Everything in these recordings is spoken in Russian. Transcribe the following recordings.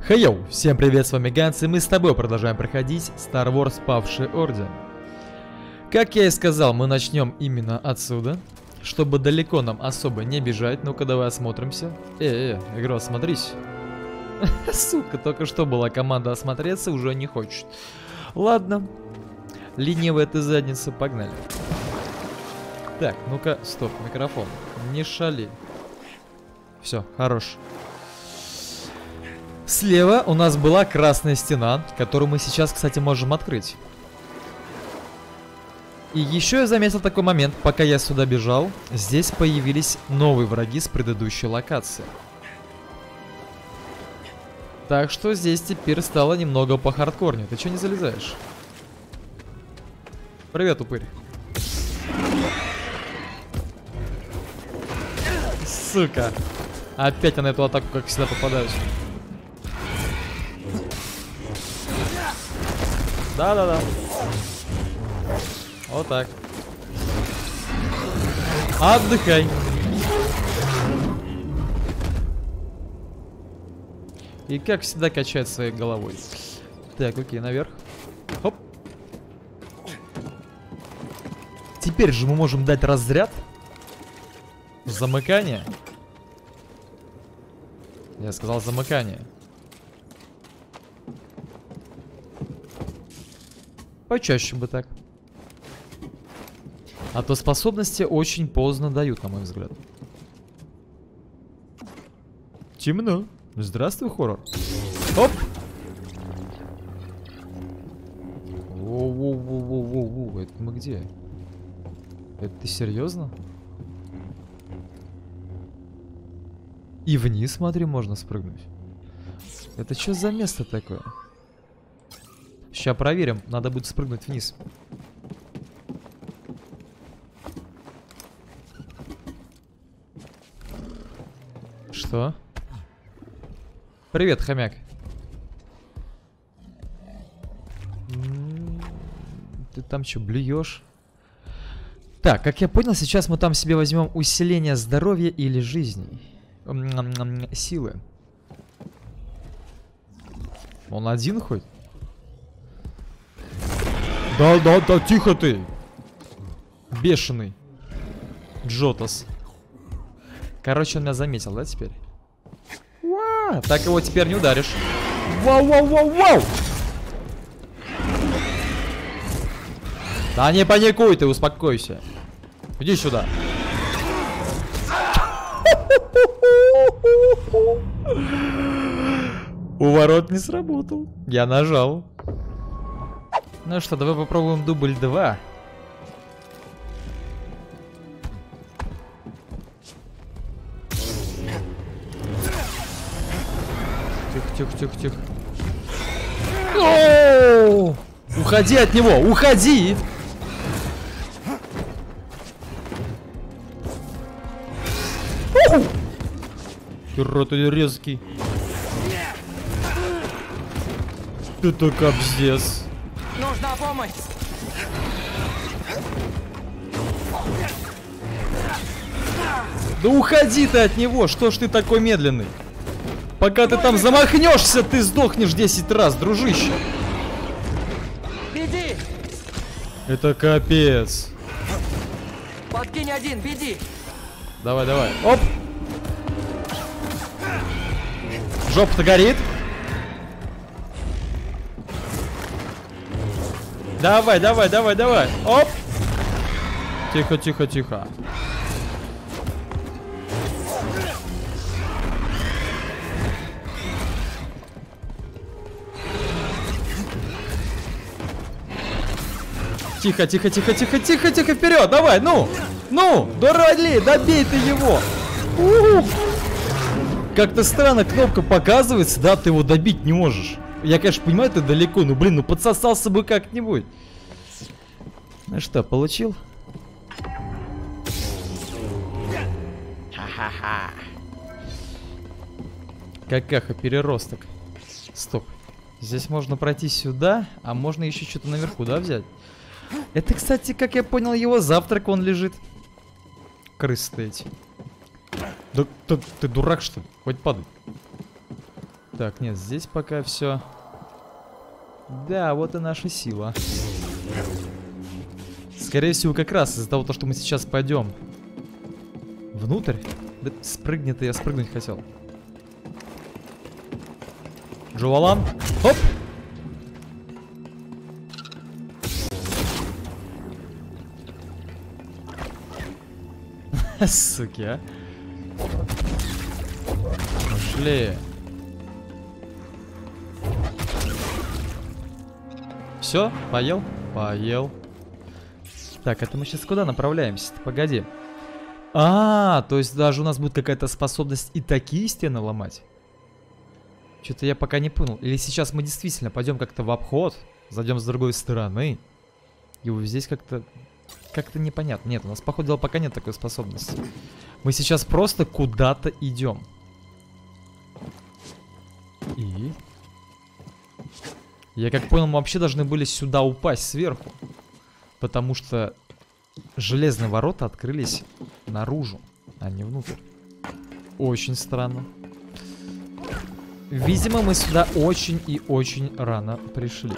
Хей-йоу, всем привет, с вами Ганс, и мы с тобой продолжаем проходить Star Wars Павший Орден. Как я и сказал, мы начнем именно отсюда, чтобы далеко нам особо не бежать. Ну-ка, давай осмотримся. Игра, осмотрись. Сука, только что была команда осмотреться, уже не хочет. Ладно, ленивая ты задница, погнали. Так, ну-ка, стоп, микрофон, не шали. Все, хорош. Слева у нас была красная стена, которую мы сейчас, кстати, можем открыть. И еще я заметил такой момент, пока я сюда бежал, здесь появились новые враги с предыдущей локации. Так что здесь теперь стало немного по хардкорнее. Ты что не залезаешь? Привет, упырь. Сука. Опять я на эту атаку, как всегда, попадаюсь. Да-да-да. Вот так. Отдыхай. И как всегда качает своей головой. Так, окей, наверх. Хоп. Теперь же мы можем дать разряд. Замыкание. Я сказал замыкание. Почаще бы так. А то способности очень поздно дают, на мой взгляд. Темно. Здравствуй, хоррор. Оп! Воу-воу-воу-воу-воу. Это мы где? Это ты серьезно? И вниз, смотри, можно спрыгнуть. Это что за место такое? Сейчас проверим. Надо будет спрыгнуть вниз. Что? Привет, хомяк. Ты там что, блюешь? Так, как я понял, сейчас мы там себе возьмем усиление здоровья или жизни. Силы. Он один хоть? Да, тихо ты. Бешеный. Джотас. Короче, он меня заметил, да, теперь? Уа! Так его теперь не ударишь. Вау! Да не паникуй ты, успокойся. Иди сюда. Уворот не сработал. Я нажал. Ну что, давай попробуем дубль 2. Тихо. Уходи от него, уходи! Рот резкий. Это капздец. Нужна помощь. Да уходи ты от него, что ж ты такой медленный? Пока ты там замахнешься, ты сдохнешь 10 раз, дружище. Беги. Это капец. Подкинь один, беги. Давай. Оп. Жопа-то горит. Давай. Оп. Тихо. Тихо, вперед, давай, ну, дурали, добей ты его. Как-то странно кнопка показывается, да, ты его добить не можешь. Я, конечно, понимаю, ты далеко, но, блин, подсосался бы как-нибудь. Ну что, получил? Ха-ха-ха. Какаха, переросток. Стоп. Здесь можно пройти сюда, а можно еще что-то наверху, да, взять? Это, кстати, как я понял, его завтрак, он лежит. Крысы эти. Да ты дурак, что ли? Хоть падай. Так, нет, здесь пока все. Да, вот и наша сила. Скорее всего, как раз из-за того, что мы сейчас пойдем внутрь. Да спрыгнет, я спрыгнуть хотел. Джувалан. Оп! Суки, а. Пошли. Все, поел? Поел. Так, это мы сейчас куда направляемся? Погоди. То есть даже у нас будет какая-то способность и такие стены ломать? Что-то я пока не понял. Или сейчас мы действительно пойдем как-то в обход, зайдем с другой стороны, и вот здесь как-то непонятно. Нет, у нас, походу дела, пока нет такой способности. Мы сейчас просто куда-то идем. И... Я как понял, мы вообще должны были сюда упасть сверху. Потому что железные ворота открылись наружу, а не внутрь. Очень странно. Видимо, мы сюда очень и очень рано пришли.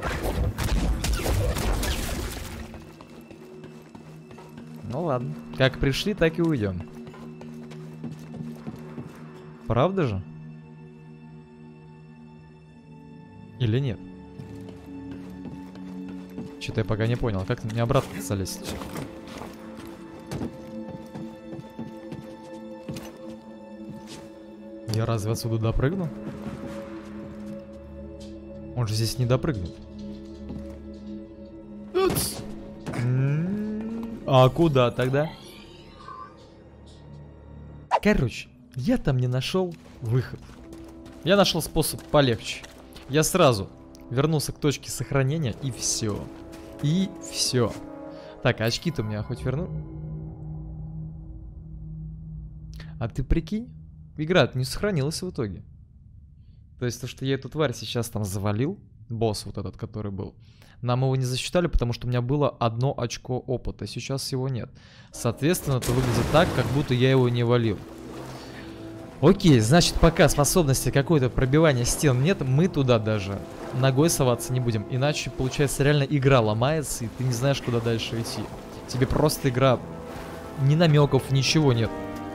Ну ладно. Как пришли, так и уйдем. Правда же? Или нет? Что-то я пока не понял. Как мне обратно залезть? Я разве отсюда допрыгну? Он же здесь не допрыгнет. А куда тогда? Короче, я там не нашел выход. Я нашел способ полегче. Я сразу вернулся к точке сохранения и все. И все. Так, а очки-то у меня хоть верну? А ты прикинь, игра не сохранилась в итоге. То есть то, что я эту тварь сейчас там завалил, босс вот этот, который был, нам его не засчитали, потому что у меня было 1 очко опыта. Сейчас его нет. Соответственно, это выглядит так, как будто я его не валил. Окей, значит, пока способности какое-то пробивания стен нет, мы туда даже ногой соваться не будем. Иначе, получается, реально игра ломается, и ты не знаешь, куда дальше идти. Тебе просто игра... Ни намеков, ничего нет.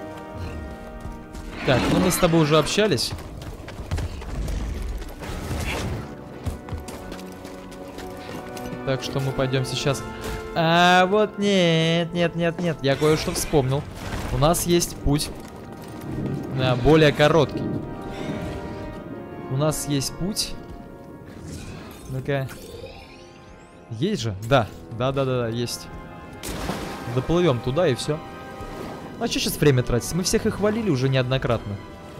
Так, ну мы с тобой уже общались. Так что мы пойдем сейчас... А вот нет, я кое-что вспомнил. У нас есть путь более короткий. У нас есть путь. Ну-ка. Есть же? Да, есть. Доплывем туда и все. А что сейчас время тратить? Мы всех их валили уже неоднократно.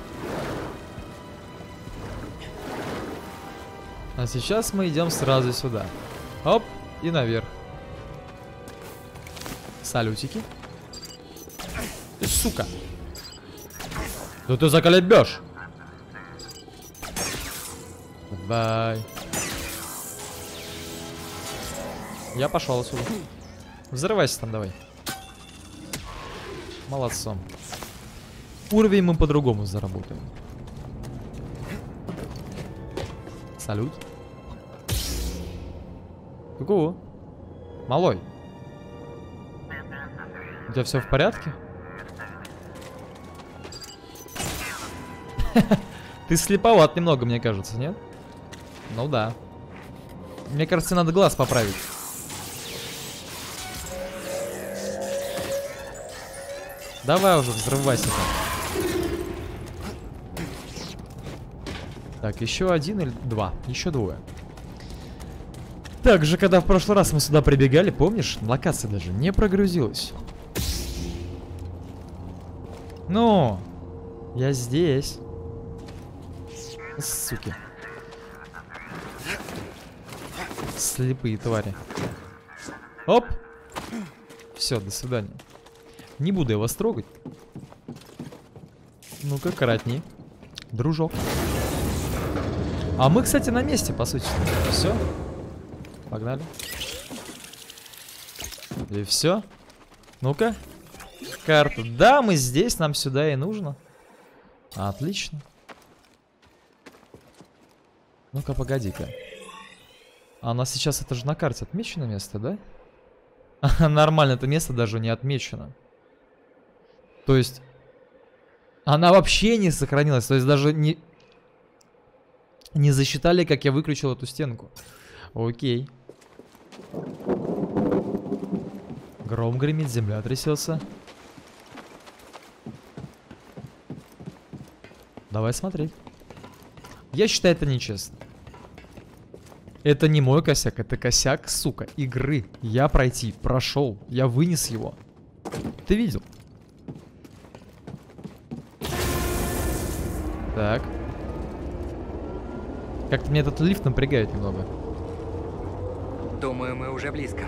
А сейчас мы идем сразу сюда. Оп, и наверх. Салютики. Ты, сука. Да ты заколебешь. Давай. Я пошел отсюда. Взрывайся там давай. Молодцом. Уровень мы по-другому заработаем. Салют. Ку-ку. Малой. У тебя все в порядке? Ты слеповат немного, мне кажется, нет? Ну да. Мне кажется, надо глаз поправить. Давай уже, взрывайся там. Так, еще один или два? Еще двое. Так же, когда в прошлый раз мы сюда прибегали, помнишь? Локация даже не прогрузилась. Ну, я здесь. Суки. Слепые твари. Оп. Все, до свидания. Не буду я вас трогать. Ну-ка, коротни. Дружок. А мы, кстати, на месте, по сути. Все. Погнали. И все. Ну-ка. Карта. Да, мы здесь, нам сюда и нужно. Отлично. Ну-ка, погоди-ка. А у нас сейчас это же на карте отмечено место, да? Нормально, это место даже не отмечено. То есть... Она вообще не сохранилась. То есть даже не засчитали, как я выключил эту стенку. Окей. Гром гремит, земля трясется. Давай смотреть. Я считаю, это нечестно. Это не мой косяк, это косяк, сука, игры. Я прошел, я вынес его. Ты видел? Так. Как-то меня этот лифт напрягает немного. Думаю, мы уже близко.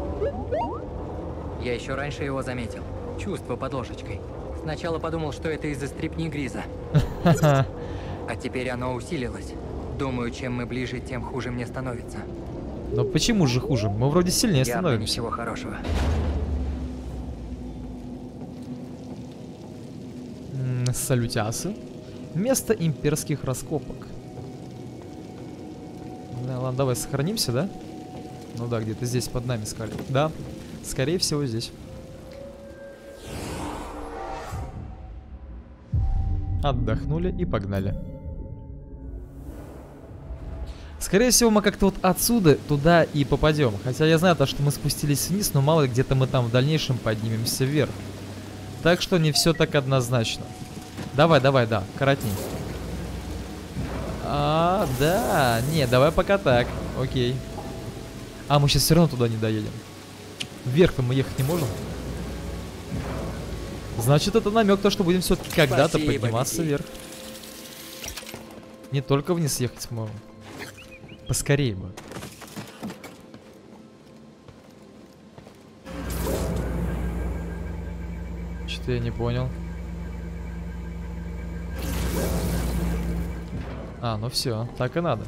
Я еще раньше его заметил. Чувство под ложечкой. Сначала подумал, что это из-за стрипни Гриза. А теперь оно усилилось. Думаю, чем мы ближе, тем хуже мне становится. Но почему же хуже? Мы вроде сильнее становимся. Ничего хорошего. Салютясы. Место имперских раскопок. Да, ладно, давай сохранимся, да? Ну да, где-то здесь под нами скали. Да, скорее всего здесь. Отдохнули и погнали. Скорее всего, мы как-то вот отсюда туда и попадем. Хотя я знаю то, что мы спустились вниз, но мало ли где-то мы там в дальнейшем поднимемся вверх. Так что не все так однозначно. Давай, давай, да, коротни. Да, не, давай пока так. Окей. А, мы сейчас все равно туда не доедем. Вверх-то мы ехать не можем. Значит, это намек то, что будем все-таки когда-то подниматься вверх. Не только вниз ехать сможем. Поскорее бы. Что-то я не понял. А, ну все, так и надо.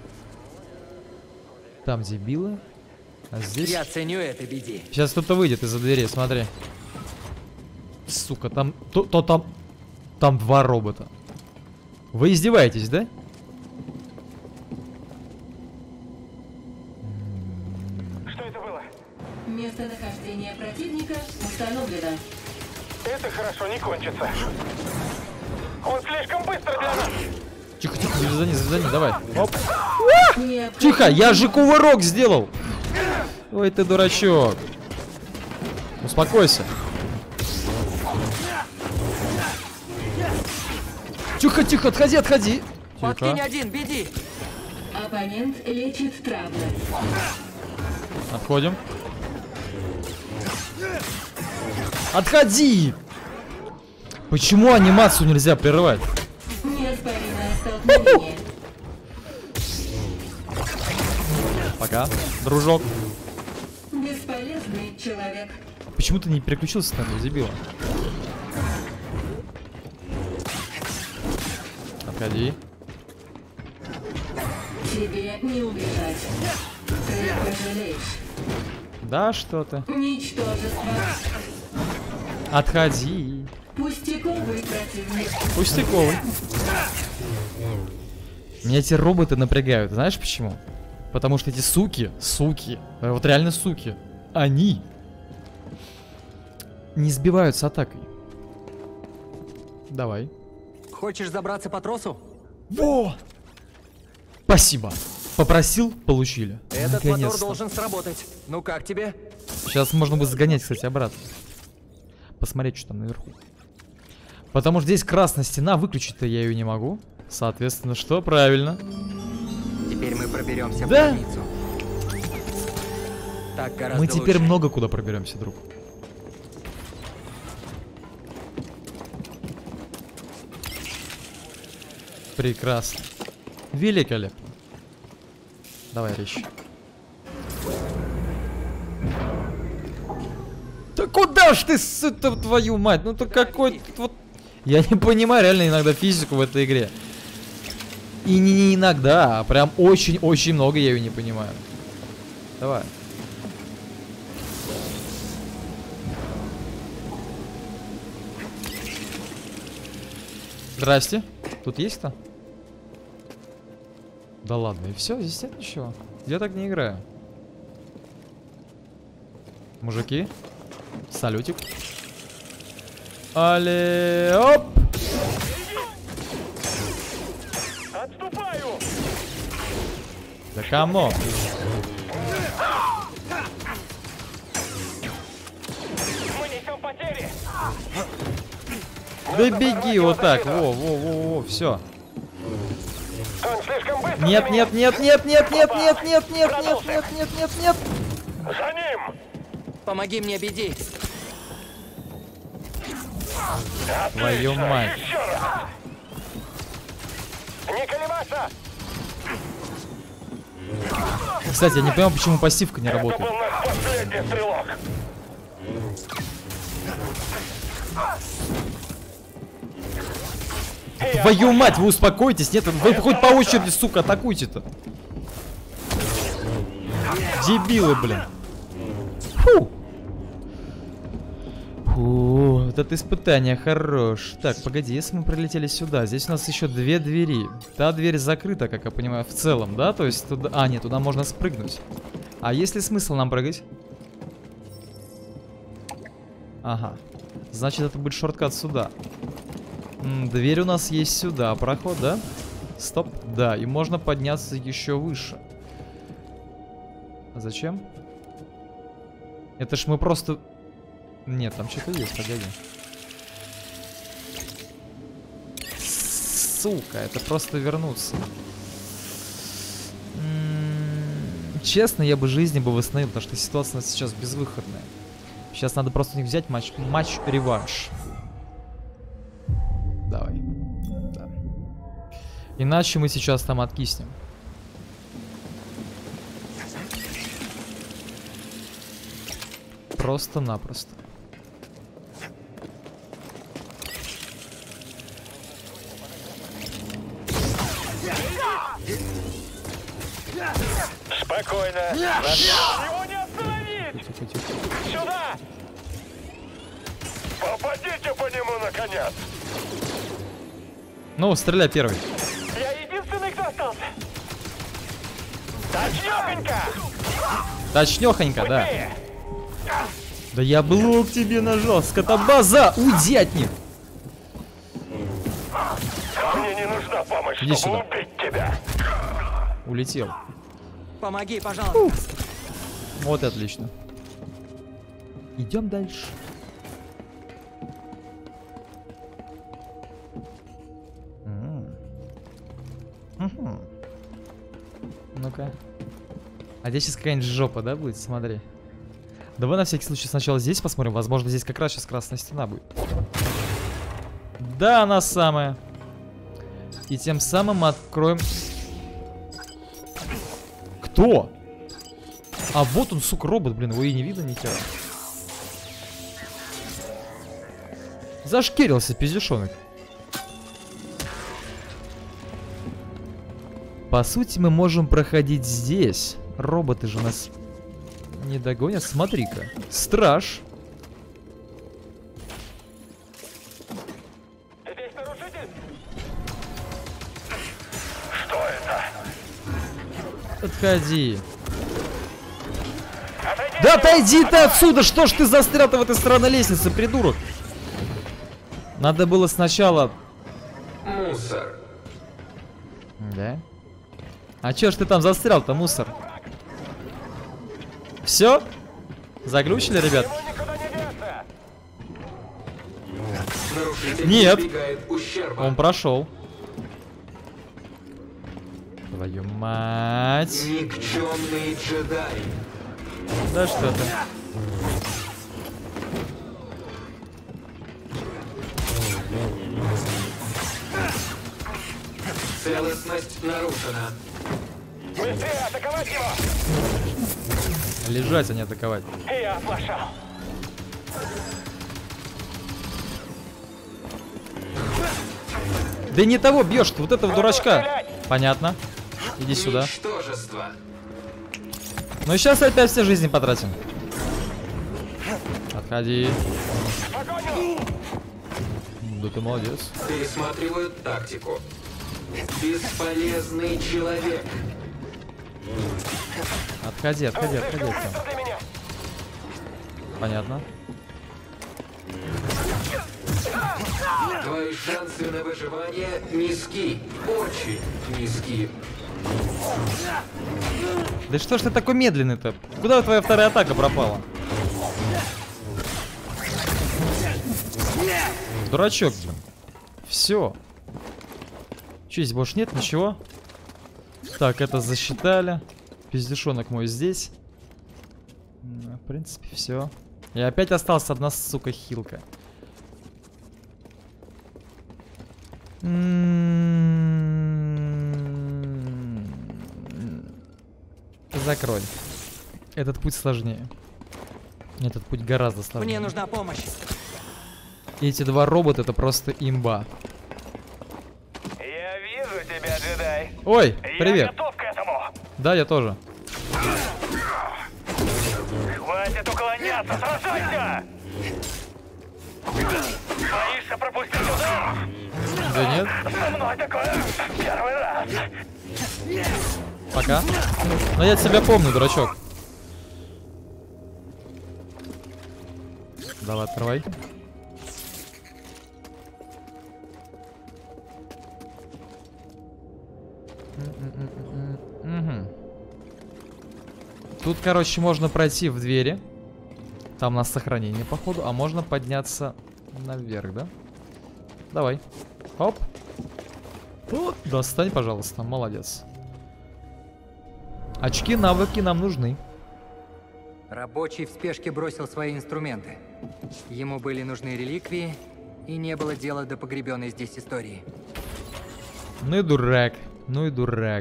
Там дебилы. А здесь... Я ценю это, Биди. Сейчас кто-то выйдет из-за двери, смотри. Сука, там... Там два робота. Вы издеваетесь, да? Что это было? Местонахождение противника установлено. Это хорошо не кончится. Он слишком быстро для нас. Тихо, тихо, звезда, давай. Оп. Тихо, я же кувырок сделал. Ой, ты дурачок. Успокойся. Тихо, тихо, отходи. Подкинь один, Биди. Оппонент лечит травмы. Отходим. Отходи! Почему анимацию нельзя прерывать? Неоспоримое столкновение. Пока, дружок. Бесполезный человек. Почему ты не переключился с нами, дебила? Отходи. Тебе не убежать. Ты пожалеешь. Да, что ты? Ничтожество. Отходи. Пустяковый противник. Пустяковый. Меня эти роботы напрягают. Знаешь почему? Потому что эти суки, вот реально суки, они не сбиваются атакой. Давай. Хочешь забраться по тросу? Во! Спасибо. Попросил, получили. Этот мотор должен сработать. Ну как тебе? Сейчас можно будет сгонять, кстати, обратно. Посмотреть, что там наверху. Потому что здесь красная стена, выключить-то я ее не могу. Соответственно, что? Правильно. Теперь мы проберемся в Да. границу. Так гораздо Мы теперь лучше. много куда проберемся, друг. Прекрасно. Великолепно. Давай, Речь. Да куда ж ты, твою мать? Ну то какой вот... Я не понимаю реально иногда физику в этой игре. И не иногда, а прям очень-очень много я ее не понимаю. Давай. Здрасте. Тут есть кто? Да ладно, и все, здесь нет ничего. Я так не играю. Мужики, салютик. Але, оп! Отступаю! Да кому? Мы несем потери! Да беги вот так, во, все. Он слишком быстро Нет, для меня. нет, нет, нет, нет, нет, нет, нет, нет, нет, нет, нет, нет, нет. За ним! Помоги мне, Беди. Твою мать. Еще раз! Не колебаться! Кстати, я не понимаю, почему пассивка не Это работает. был наш последний стрелок! Твою мать, вы успокойтесь, нет, вы хоть по очереди, сука, атакуйте-то. Дебилы, блин. Фу. Фу, вот это испытание хорош. Так, погоди, если мы прилетели сюда, здесь у нас еще две двери. Та дверь закрыта, как я понимаю, в целом, да? То есть туда... А, нет, туда можно спрыгнуть. А есть ли смысл нам прыгать? Ага. Значит, это будет шорткат сюда. Дверь у нас есть сюда. Проход, да? Стоп. Да, и можно подняться еще выше. А зачем? Это ж мы просто... Нет, там что-то есть, погоди. Сука, это просто вернуться. Честно, я бы жизни бы восстановил, потому что ситуация у нас сейчас безвыходная. Сейчас надо просто у них взять матч-реванш. Давай. Да. Иначе мы сейчас там откиснем. Просто-напросто. Спокойно! Его не остановить! Сюда! Попадите по нему, наконец! Ну, стреляй первый. Я единственный, кто остался! Точнёхонько! Точнёхонько, да. Быстрее! Да я блок тебе нажал, скотобаза! Уйди от них! Мне не нужна помощь, Иди чтобы сюда. убить тебя! Улетел. Помоги, пожалуйста. Вот и отлично. Идем дальше. Ну-ка. А здесь сейчас какая-нибудь жопа, да, будет? Смотри. Давай на всякий случай сначала здесь посмотрим. Возможно, здесь как раз сейчас красная стена будет. Да, она самая. И тем самым мы откроем... Кто? А вот он, сука, робот, блин, его и не видно ни хера. Зашкерился, пиздюшонок. По сути, мы можем проходить здесь. Роботы же нас не догонят. Смотри-ка. Страж. Здесь нарушитель? Что это? Отходи. Да отойди ты отсюда! Что ж ты застрял-то в этой странной лестнице, придурок? Надо было сначала... Мусор. Да? А чё ж ты там застрял-то, мусор? Все? Заглючили, ребят? Ему никуда не деться! Нарушитель Нет. избегает ущерба. Он прошел. Твою мать. Никчемный джедай. Да что ты? Целостность нарушена. Быстрее атаковать его! Лежать, а не атаковать. Я оплошал. Да не того бьешь, вот этого дурачка. Понятно. Иди сюда. Ничтожество. Ну и сейчас опять все жизни потратим. Отходи. Погоню! Да ты молодец. Пересматривают тактику. Бесполезный человек. Отходи, отходи, отходи. от Быстро для меня. Понятно. Твои шансы на выживание низки. Очень низки. Да что ж ты такой медленный-то? Куда твоя вторая атака пропала? Дурачок, блин. Все. Че, здесь больше нет ничего? Так, это засчитали. Пиздешонок мой здесь. В принципе, все. И опять осталась одна, сука, хилка. Закрой. Этот путь сложнее. Этот путь гораздо сложнее. Мне нужна помощь. И эти два робота — это просто имба. Я вижу тебя, джедай. Ой, Я привет. готов к этому. Да, я тоже. Хватит уклоняться, сражайся! Боишься пропустить удар? Да нет, Со мной такое первый раз. пока. Но я тебя помню, дурачок. Давай, открывай. Мгм. Тут, короче, можно пройти в двери. Там у нас сохранение, походу. А можно подняться наверх, да? Давай. Оп. Вот, достань, пожалуйста. Молодец. Очки, навыки нам нужны. Рабочий в спешке бросил свои инструменты. Ему были нужны реликвии, и не было дела до погребенной здесь истории. Ну и дурак. Ну и дурак.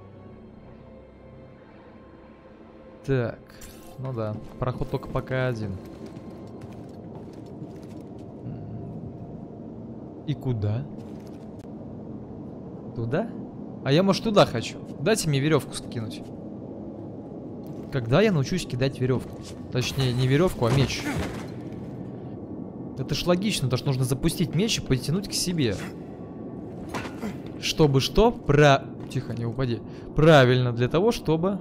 Так. Ну да. Проход только пока один. И куда? Туда? А я, может, туда хочу. Дайте мне веревку скинуть. Когда я научусь кидать веревку? Точнее, не веревку, а меч. Это ж логично, потому что нужно запустить меч и потянуть к себе. Чтобы что? Тихо, не упади. Правильно, для того, чтобы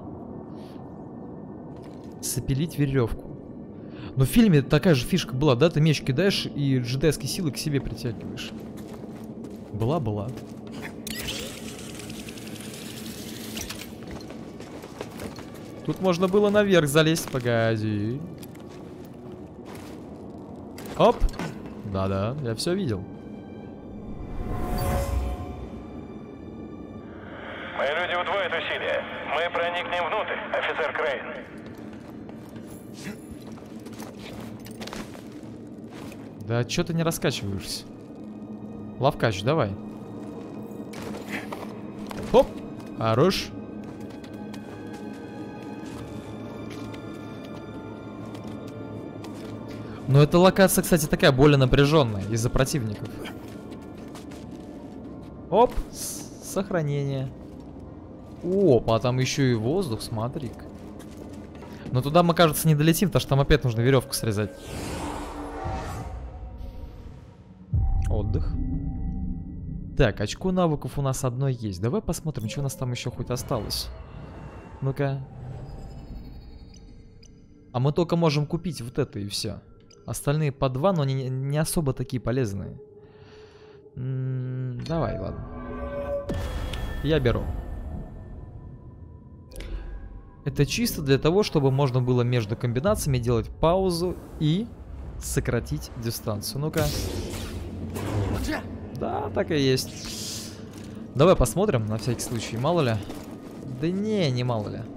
запилить веревку. Но в фильме такая же фишка была, да? Ты меч кидаешь и джедайские силы к себе притягиваешь. Была. Тут можно было наверх залезть. Погоди. Оп. Да-да, я все видел. Мои люди удвоят усилия. Мы проникнем внутрь, офицер Крейн. Да чё ты не раскачиваешься? Лавкач, давай. Хоп. Хорош. Но эта локация, кстати, такая более напряженная из-за противников. Оп, сохранение. Опа, там еще и воздух, смотри-ка. Но туда мы, кажется, не долетим, потому что там опять нужно веревку срезать. Отдых. Так, очко навыков у нас одно есть. Давай посмотрим, что у нас там еще хоть осталось. Ну-ка. А мы только можем купить вот это и все. Остальные по 2, но они не особо такие полезные. Давай, ладно. Я беру. Это чисто для того, чтобы можно было между комбинациями делать паузу и сократить дистанцию. Ну-ка. Да, так и есть. Давай посмотрим, на всякий случай. Мало ли. Да не мало ли.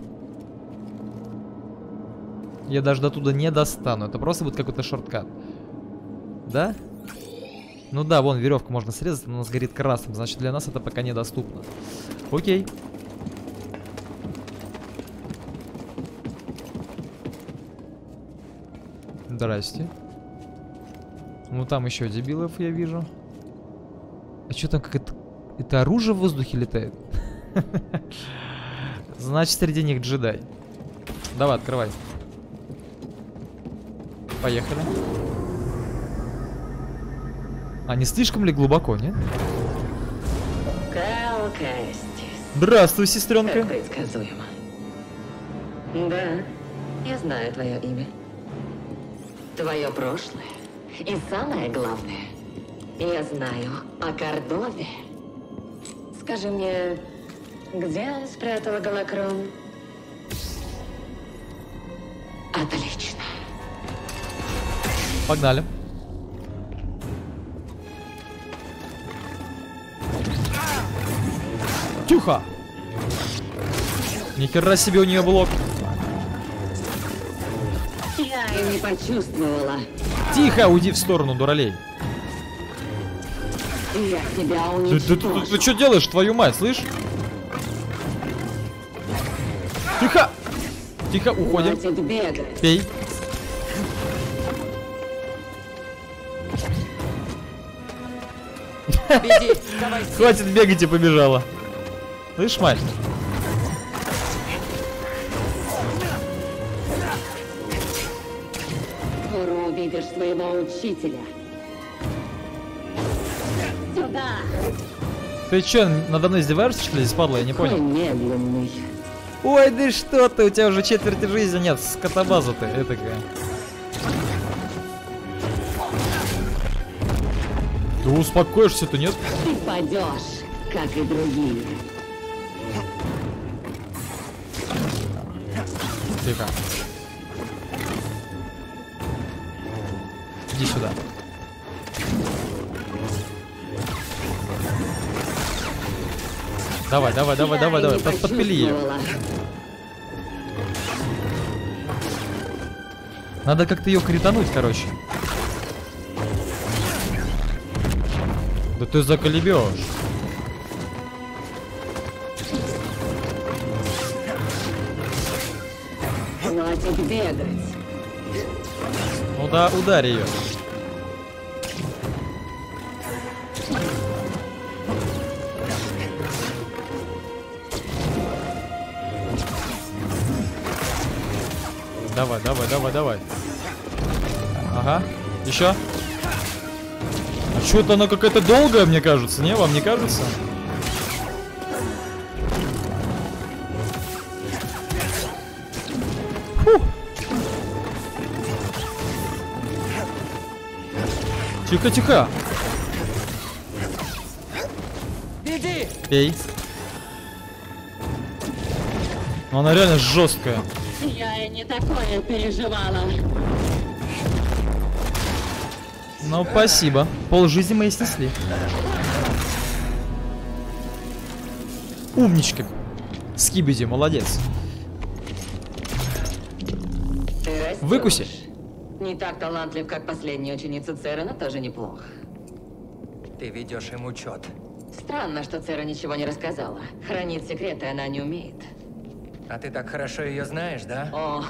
Я даже до туда не достану. Это просто будет какой-то шорткат. Да? Ну да, вон веревку можно срезать, но у нас горит красным. Значит, для нас это пока недоступно. Окей. Здрасте. Ну там еще дебилов я вижу. А что там, как это оружие в воздухе летает? Значит, среди них джедай. Давай, открывай. Поехали. А не слишком ли глубоко, нет? Кэл, Кэстис. Здравствуй, сестренка. Как предсказуемо. Да, я знаю твое имя. Твое прошлое. И самое главное, я знаю о Кордове. Скажи мне, где он спрятал Голокрон? Отлично. Погнали. Тихо! Нихера себе у нее блок. Я и не почувствовала. Тихо, уйди в сторону, дуралей. Я тебя Ты что делаешь, твою мать, слышь? Тихо! Тихо, уходим. Хватит бегать. Пей. Беги, давай. Хватит бегать и побежала. Слышь, мать? Скоро увидишь своего учителя. Сюда! Ты чё, надо мной издеваешься, что ли, здесь, падла? Я не Какой понял. медленный. Ой, да что ты, у тебя уже четверти жизни нет, скотобаза ты, этакая. Ты успокоишься-то, нет? Ты падешь, как и другие. Тихо. Иди сюда. Давай, давай, давай, давай, давай, подпили ее. Надо как-то ее критануть, короче. Да ты заколебешь. Хватит бегать. Ну да, ударь ее. Давай, давай, давай, давай. Ага. Еще. А что-то она какая-то долгая, мне кажется, не? Вам не кажется? Фух. Тихо, тихо. Иди. Пей. Но она реально жесткая. Я и не такое переживала. Ну, спасибо. Полжизни мы и снесли. Умничка. Скибиди, молодец. Ты растёшь. Выкуси. Не так талантлив, как последняя ученица Цера, но тоже неплохо. Ты ведешь им учет. Странно, что Цера ничего не рассказала. Хранить секреты она не умеет. А ты так хорошо ее знаешь, да? О,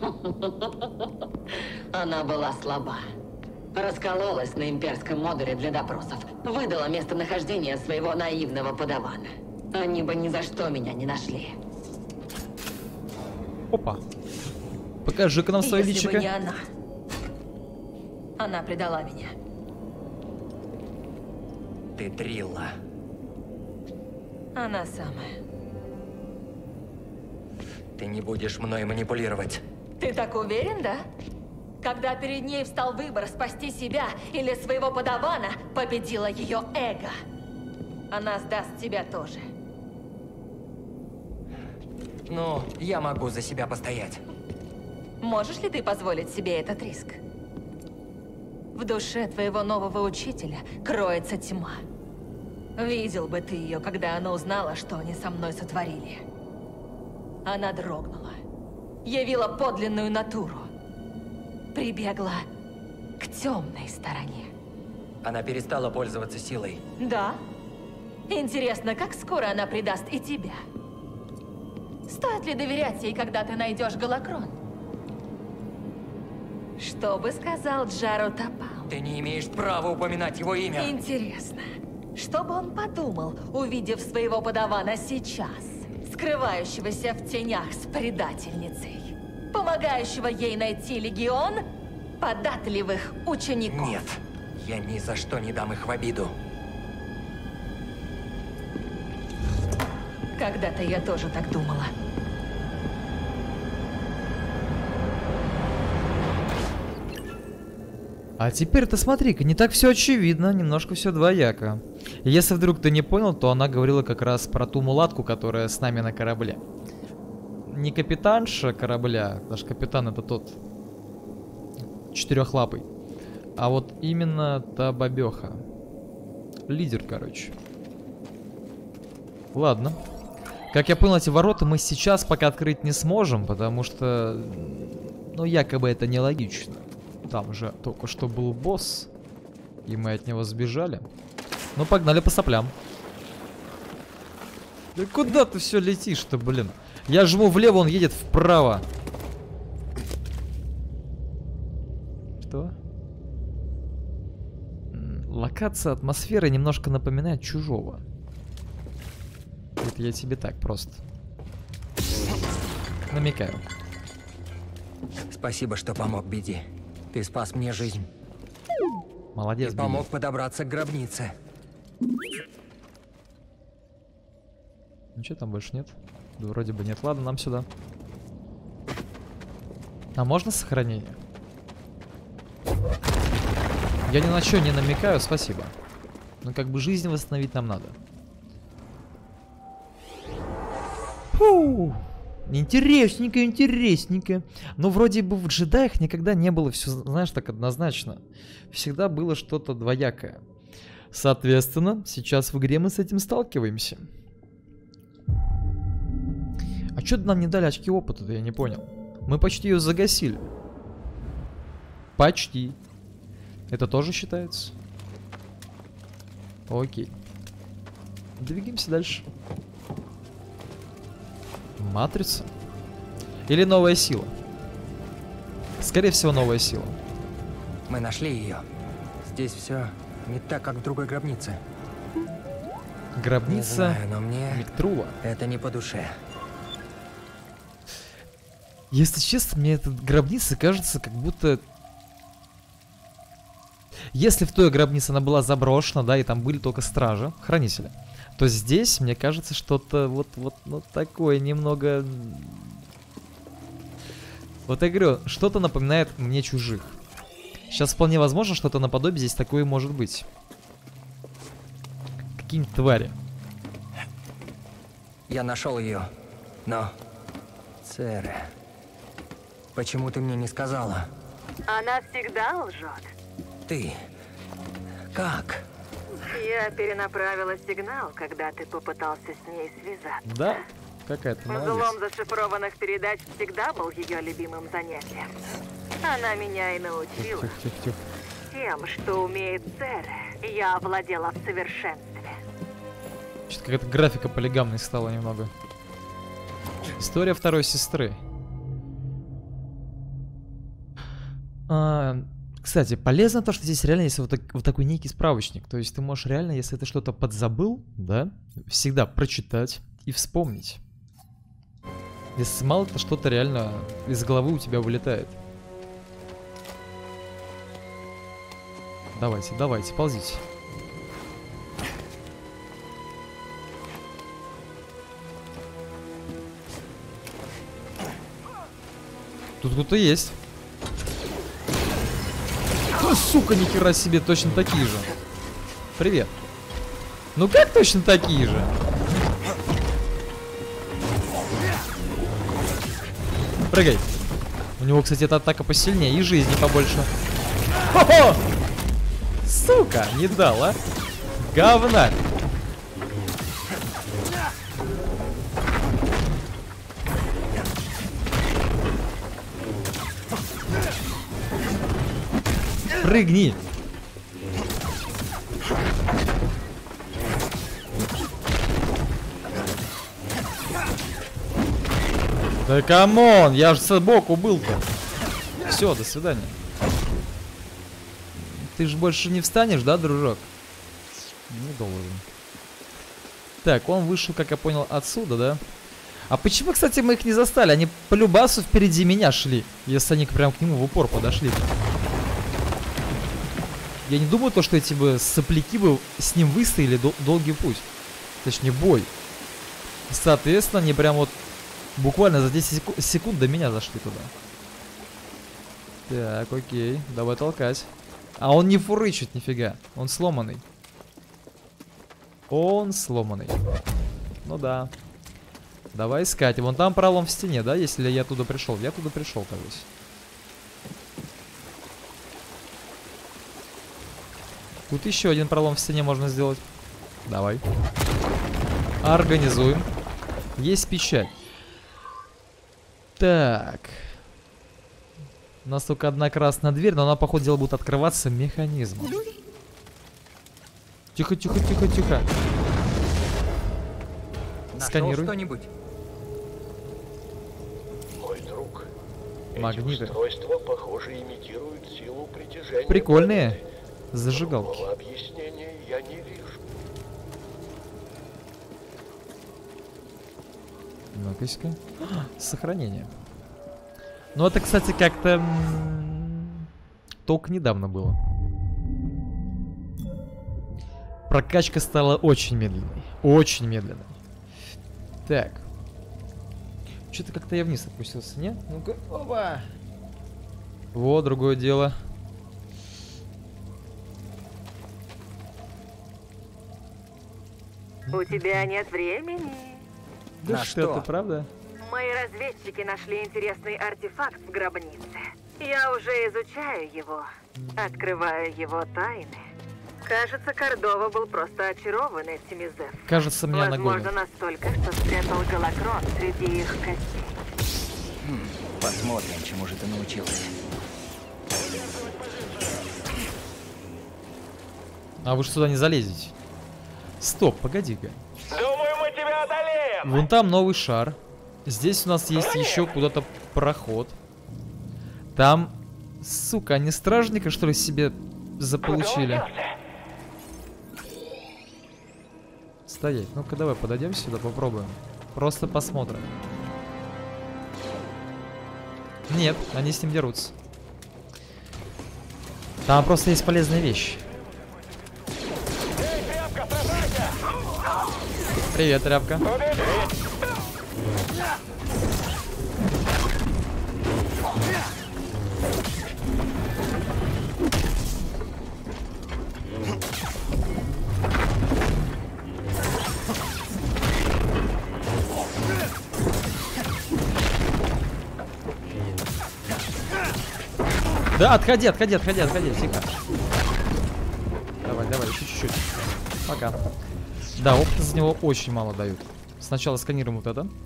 она была слаба. Раскололась на имперском модуле для допросов. Выдала местонахождение своего наивного подавана. Они бы ни за что меня не нашли. Опа. Покажи-ка нам свое Если бы личико. не она. Она предала меня. Ты Трилла. Она самая. Ты не будешь мной манипулировать. Ты так уверен, да? Когда перед ней встал выбор спасти себя или своего подавана, победила ее эго. Она сдаст тебя тоже. Ну, я могу за себя постоять. Можешь ли ты позволить себе этот риск? В душе твоего нового учителя кроется тьма. Видел бы ты ее, когда она узнала, что они со мной сотворили. Она дрогнула, явила подлинную натуру, прибегла к темной стороне. Она перестала пользоваться силой. Да? Интересно, как скоро она предаст и тебя? Стоит ли доверять ей, когда ты найдешь Голокрон? Что бы сказал Джаро Тапал? Ты не имеешь права упоминать его имя. Интересно, что бы он подумал, увидев своего подавана сейчас, скрывающегося в тенях с предательницей, помогающего ей найти легион податливых учеников? Нет, я ни за что не дам их в обиду. Когда-то я тоже так думала. А теперь-то смотри-ка, не так все очевидно, немножко все двояко. И если вдруг ты не понял, то она говорила как раз про ту мулатку, которая с нами на корабле. Не капитанша корабля, даже капитан это тот четырехлапый, а вот именно та бабеха. Лидер, короче. Ладно. Как я понял, эти ворота мы сейчас пока открыть не сможем, потому что, ну, якобы это нелогично. Там же только что был босс, и мы от него сбежали. Ну, погнали по соплям. Да куда ты все летишь-то, блин? Я жму влево, он едет вправо. Что? Локация атмосферы немножко напоминает Чужого. Это я тебе так просто намекаю. Спасибо, что помог, Биди. Ты спас мне жизнь. Молодец, И помог подобраться к гробнице. Ничего там больше нет? Да вроде бы нет. Ладно, нам сюда. А можно сохранение? Я ни на что не намекаю, спасибо. Но как бы жизнь восстановить нам надо. Фу. Интересненько, интересненько. Но вроде бы в джедаях никогда не было все, знаешь, так однозначно. Всегда было что-то двоякое. Соответственно, сейчас в игре мы с этим сталкиваемся. А что нам не дали очки опыта-то, я не понял. Мы почти ее загасили. Почти. Это тоже считается? Окей. Двигаемся дальше. Матрица? Или новая сила? Скорее всего, новая сила. Мы нашли ее. Здесь все не так, как в другой гробнице. Гробница Не знаю, но мне Миктрула. это не по душе. Если честно, мне эта гробница кажется, как будто... Если в той гробнице она была заброшена, да, и там были только стражи, хранители, то здесь, мне кажется, что-то вот такое немного... Вот я говорю, что-то напоминает мне Чужих. Сейчас вполне возможно, что-то наподобие здесь такое может быть. Какие-нибудь твари. Я нашел ее, но... Цере, почему ты мне не сказала? Она всегда лжет. Ты... Как? Я перенаправила сигнал, когда ты попытался с ней связаться. Да, какая-то молодец. Взлом зашифрованных передач всегда был ее любимым занятием. Она меня и научила. Тихо. Тем, что умеет Цере, я овладела в совершенстве. Что-то какая-то графика полигамной стала немного. История второй сестры. Кстати, полезно то, что здесь реально есть вот такой некий справочник. То есть ты можешь реально, если ты что-то подзабыл, да, всегда прочитать и вспомнить. Если мало-то что-то реально из головы у тебя вылетает. Давайте, ползите. Тут кто-то есть. О, сука, нихера себе, точно такие же. Привет. Ну как точно такие же? Прыгай. У него, кстати, эта атака посильнее и жизни побольше. Хо-хо! Сука, не дала. Говна. Прыгни. Да камон, я же сбоку был-то. Все, до свидания. Ты же больше не встанешь, да, дружок? Не должен. Так, он вышел, как я понял, отсюда, да? А почему, кстати, мы их не застали? Они по любасу впереди меня шли. Если они прям к нему в упор подошли. Я не думаю, что эти бы сопляки бы с ним выстояли долгий путь. Точнее, бой. Соответственно, они прям вот буквально за 10 секунд до меня зашли туда. Так, окей, давай толкать. А он не фурычит нифига, он сломанный. Он сломанный. Ну да. Давай искать. Вон там пролом в стене, да, если я туда пришел. Я туда пришел, кажется. Тут еще один пролом в стене можно сделать. Давай. Организуем. Есть печать. Так. У нас только одна красная дверь, но она, походу дела, будет открываться механизмом. Тихо, тихо, тихо, тихо. Нашел Сканируй. что-нибудь? Мой друг, Магниты. эти устройства, похоже, имитируют силу притяжения. Прикольные. планеты. Зажигалки. Другого объяснения я не вижу. Ну-ка-ка. Сохранение. Ну это, кстати, как-то только недавно было. Прокачка стала очень медленной. Очень медленной. Так. Что-то как-то я вниз опустился, не? Ну-ка, опа! Вот, другое дело. У тебя нет времени. Да На что что? ты, правда? Мои разведчики нашли интересный артефакт в гробнице. Я уже изучаю его, открываю его тайны. Кажется, Кордова был просто очарован этими Зев. Кажется, меня Возможно, нагонят. настолько, что спрятал голокрон среди их костей. Посмотрим, чему же ты научился. А вы же сюда не залезете. Стоп, погоди-ка. Думаю, мы тебя одолеем. Вон там новый шар. Здесь у нас есть еще куда-то проход. Там, сука, они стражника, что ли, себе заполучили? Стоять. Ну-ка, давай подойдем сюда, попробуем. Просто посмотрим. Нет, они с ним дерутся. Там просто есть полезные вещи. Привет, тряпка. Да, отходи, отходи, отходи, отходи, тихо. Давай, давай, еще чуть-чуть. Пока. Да, опыта за него очень мало дают. Сначала сканируем вот это.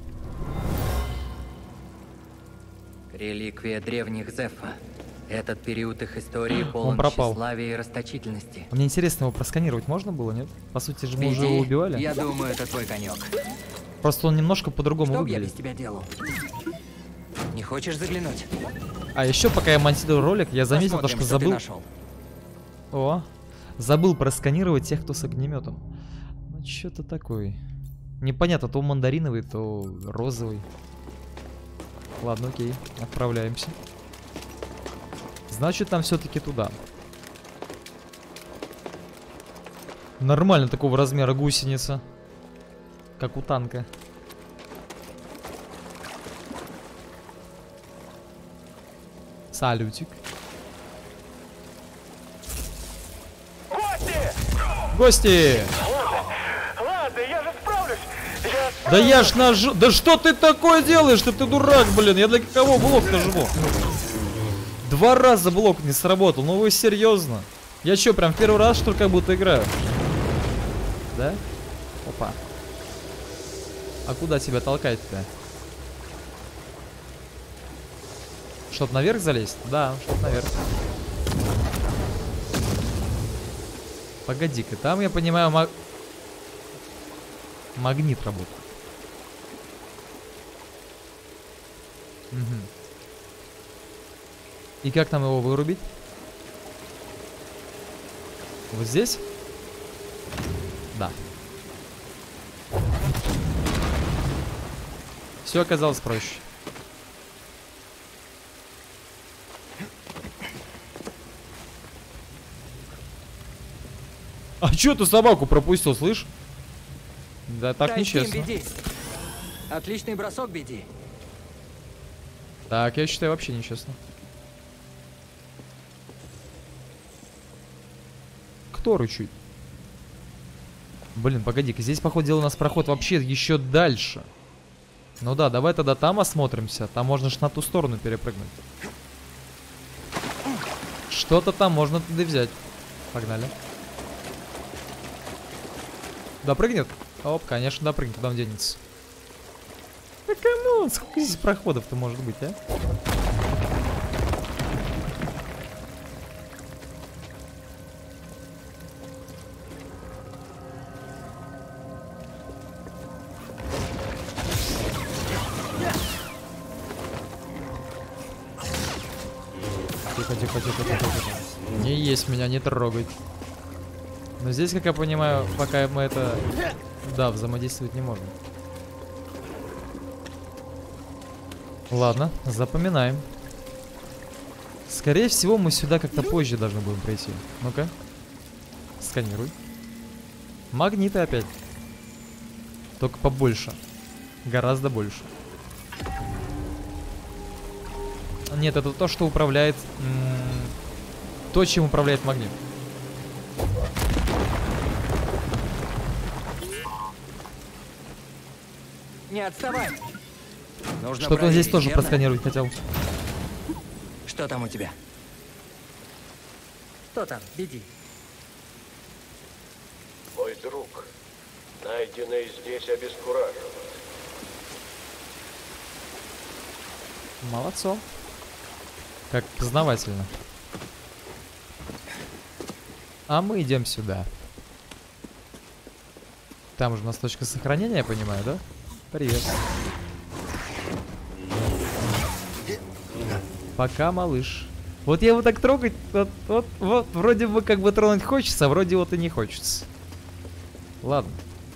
Реликвия древних Зефа. Этот период их истории полон пропал. тщеславия и расточительности. Мне интересно, его просканировать можно было, нет? По сути же мы уже Иди, его убивали. я думаю, это твой конек. Просто он немножко по-другому Что б я без выглядит. тебя делал? Не хочешь заглянуть? А еще, пока я монтирую ролик, я заметил, то, Посмотрим, что что ты забыл. нашел. О, забыл просканировать тех, кто с огнеметом. Ну, что-то такое. Непонятно, то мандариновый, то розовый. Ладно, окей, отправляемся. Значит, там все-таки туда. Нормально такого размера гусеница. Как у танка. Салютик. Гости! Ладно, я же справлюсь. Да я ж нажал... Да что ты такое делаешь? Ты дурак, блин. Я для кого блок-то жму? 2 раза блок не сработал. Ну вы серьезно? Я что, прям первый раз, что ли, как будто играю? Да? Опа. А куда тебя толкать-то? Чтоб наверх залезть? Да, чтоб наверх. Погоди-ка, там, я понимаю, магнит работает. Угу. И как нам его вырубить? Вот здесь? Да. Все оказалось проще. А чё ты собаку пропустил, слышь? Да так Дай Steam, нечестно. веди. Отличный бросок, Биди. Так, я считаю, вообще нечестно. Кто рычит? Блин, погоди-ка, здесь, походу дела, у нас проход вообще еще дальше. Ну да, давай тогда там осмотримся. Там можно ж на ту сторону перепрыгнуть. Что-то там можно туда взять. Погнали. Допрыгнет? Оп, конечно, допрыгнет. Куда он денется? Да камон, сколько здесь проходов-то может быть, а? Тихо. Не есть меня, не трогать. Но здесь, как я понимаю, пока мы это... Да, взаимодействовать не можем. Ладно, запоминаем. Скорее всего, мы сюда как-то позже должны будем прийти. Ну-ка. Сканируй. Магниты опять. Только побольше. Гораздо больше. Нет, это то, что управляет... то, чем управляет магнит. Не отставай. Нужно Что-то он здесь проверить, тоже верно? просканировать хотел. Что там у тебя? Что там, Биди? Мой друг, найденный здесь обескураживает. Молодцом. Как познавательно. А мы идем сюда. Там же у нас точка сохранения, я понимаю, да? Привет. Пока, малыш. Вот я его так трогать, вот, вроде бы как бы тронуть хочется, а вроде вот и не хочется. Ладно.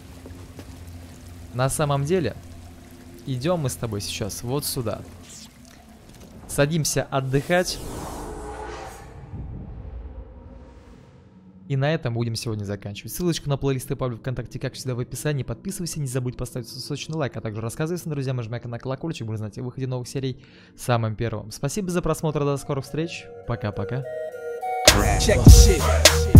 На самом деле, идем мы с тобой сейчас вот сюда. Садимся отдыхать. И на этом будем сегодня заканчивать. Ссылочку на плейлисты Павла ВКонтакте, как всегда, в описании. Подписывайся, не забудь поставить сочный лайк, а также рассказывай своим друзьям, нажимай на колокольчик, чтобы знать о выходе новых серий самым первым. Спасибо за просмотр, до скорых встреч. Пока-пока.